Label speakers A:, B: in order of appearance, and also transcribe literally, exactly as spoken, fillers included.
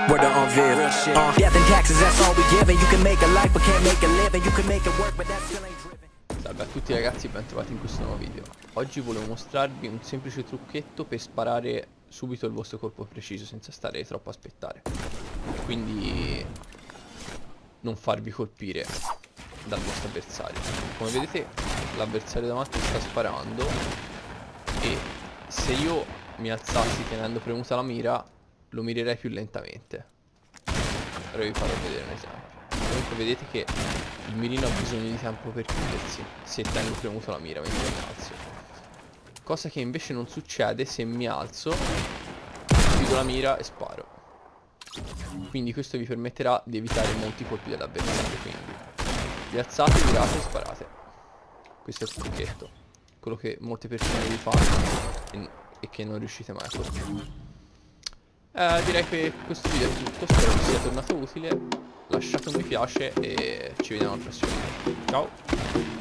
A: Word on Viv. Uh, death and taxes, that's all we give. And you can make a life but can't make a living. You can make it work but that still ain't driven.
B: Salve a tutti ragazzi e bentrovati in questo nuovo video. Oggi volevo mostrarvi un semplice trucchetto per sparare subito il vostro colpo preciso senza stare troppo a aspettare. Quindi non farvi colpire dal vostro avversario. Come vedete l'avversario davanti sta sparando e se io mi alzassi tenendo premuta la mira lo mirerei più lentamente. Ora vi farò vedere un esempio. Comunque vedete che il mirino ha bisogno di tempo per chiudersi se tengo premuto la mira mentre mi alzo, cosa che invece non succede se mi alzo, chiudo la mira e sparo. Quindi questo vi permetterà di evitare molti colpi dell'avversario. Quindi vi alzate, virate e sparate. Questo è il trucchetto, quello che molte persone vi fanno e, e che non riuscite mai a colpire. Eh, direi che questo video è tutto, spero vi sia tornato utile. Lasciate un mi piace e ci vediamo al prossimo video. Ciao!